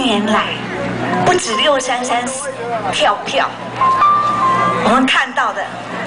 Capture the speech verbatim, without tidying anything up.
年来，不止六三三死跳票，我们看到的